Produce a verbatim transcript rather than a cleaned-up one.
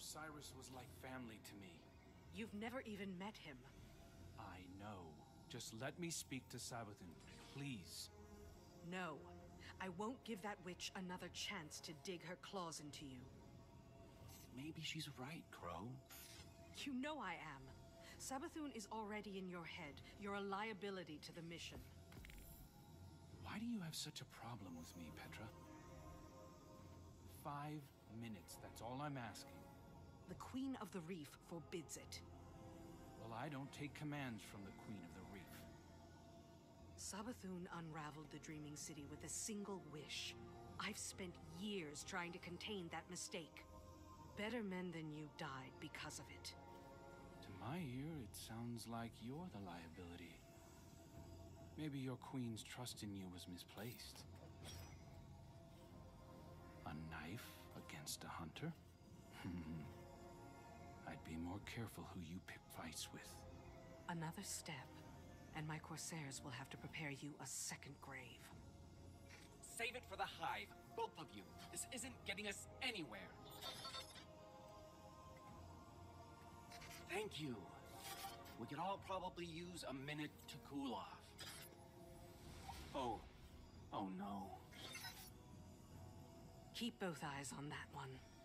Cyrus was like family to me. You've never even met him. I know. Just let me speak to Sabathun, please. No. I won't give that witch another chance to dig her claws into you. Maybe she's right, Crow. You know I am. Sabathun is already in your head. You're a liability to the mission. Why do you have such a problem with me, Petra? Five minutes, that's all I'm asking. The Queen of the Reef forbids it. Well, I don't take commands from the Queen of the Reef. Sabathun unraveled the Dreaming City with a single wish. I've spent years trying to contain that mistake. Better men than you died because of it. To my ear, it sounds like you're the liability. Maybe your queen's trust in you was misplaced. A knife against a hunter? I'd be more careful who you pick fights with. Another step, and my Corsairs will have to prepare you a second grave. Save it for the Hive, both of you. This isn't getting us anywhere. Thank you. We could all probably use a minute to cool off. Oh. Oh no. Keep both eyes on that one.